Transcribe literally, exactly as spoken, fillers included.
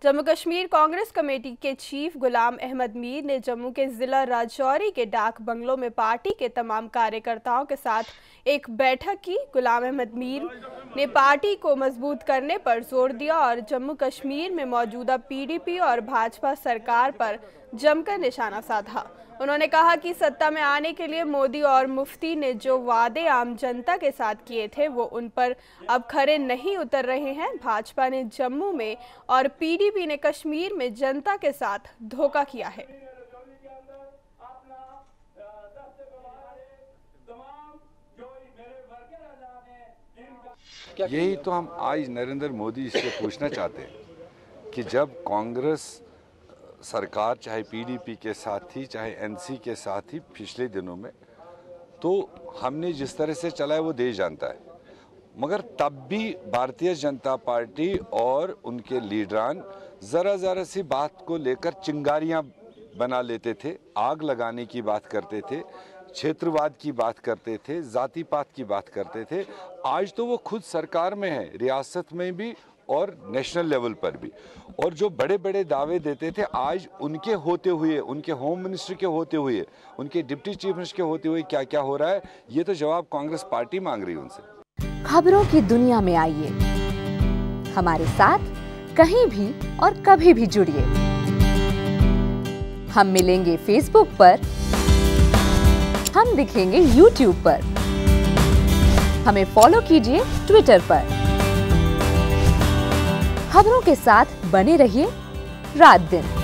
Jammu Kashmir Congress committee के chief Ghulam Ahmad Mir ने जम्मू के जिला राजौरी के डाक बंगलों में पार्टी के तमाम कार्यकर्ताओं के साथ एक बैठक की। गुलाम अहमद मीर ने पार्टी को मजबूत करने पर जोर दिया और जम्मू कश्मीर में मौजूदा पीडीपी और भाजपा सरकार पर जमकर निशाना साधा। उन्होंने कहा कि सत्ता में आने के लिए मोदी और मुफ्ती ने जो वादे आम जनता के साथ किए थे वो उन पर अब खरे नहीं उतर रहे हैं। भाजपा ने जम्मू में और पीडीपी ने कश्मीर में जनता के साथ धोखा किया है। यही तो हम आज नरेंद्र मोदी से पूछना चाहते हैं कि जब कांग्रेस सरकार चाहे पीडीपी के साथ थी चाहे एनसी के साथ थी पिछले दिनों में, तो हमने जिस तरह से चलाया वो देश जानता है, मगर तब भी भारतीय जनता पार्टी और उनके लीडरान ज़रा ज़रा सी बात को लेकर चिंगारियां बना लेते थे, आग लगाने की बात करते थे, क्षेत्रवाद की बात करते थे, जाति पात की बात करते थे। आज तो वो खुद सरकार में है, रियासत में भी और नेशनल लेवल पर भी, और जो बड़े बड़े दावे देते थे आज उनके होते हुए, उनके होम मिनिस्टर के होते हुए, उनके डिप्टी चीफ मिनिस्टर के होते हुए क्या क्या हो रहा है, ये तो जवाब कांग्रेस पार्टी मांग रही है उनसे। खबरों की दुनिया में आइए, हमारे साथ कहीं भी और कभी भी जुड़िए। हम मिलेंगे फेसबुक पर, हम दिखेंगे यूट्यूब पर, हमें फॉलो कीजिए ट्विटर पर। खबरों के साथ बने रहिए रात दिन।